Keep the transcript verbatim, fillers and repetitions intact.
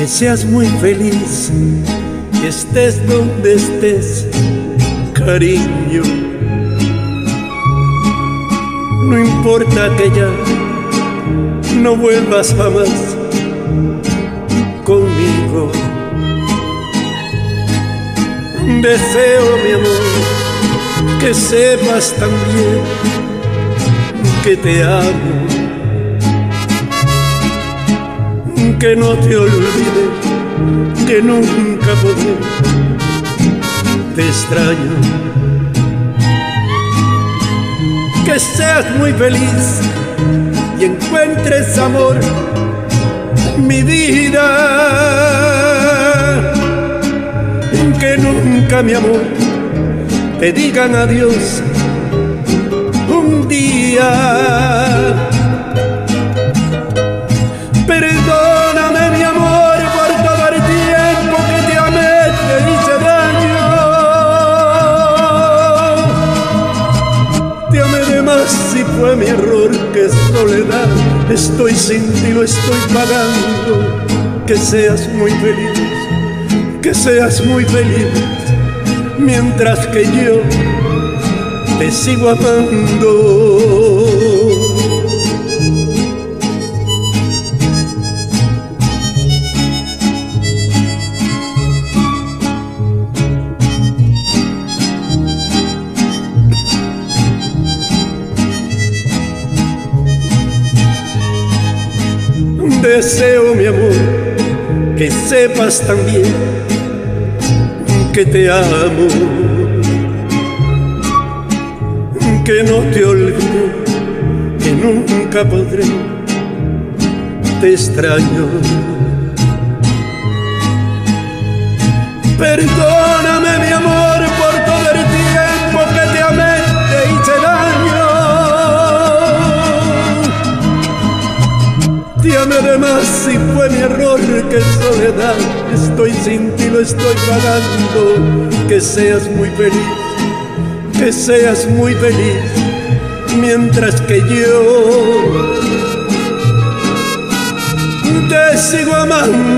seas muy feliz y estés donde estés, cariño. No importa que ya no vuelvas jamás conmigo. Deseo, mi amor, que sepas también que te amo, que no te olvide, que nunca podré, te extraño. Que seas muy feliz y encuentres amor, mi vida. Que nunca, mi amor, te digan adiós un día. Perdóname, mi amor, por todo el tiempo que te amé, te hice daño. Te amé de más y fue mi error, que soledad. Estoy sin ti, lo estoy pagando. Que seas muy feliz, que seas muy feliz, mientras que yo te sigo amando. Deseo, mi amor, que sepas también que te amo, que no te olvide, que nunca podré, te extraño. Perdóname, mi amor, por todo el tiempo que te amé, te hice daño. Te amé de más y fue mi error, que soledad. Estoy sin ti, lo estoy pagando. Que seas muy feliz, que seas muy feliz, mientras que yo te sigo amando.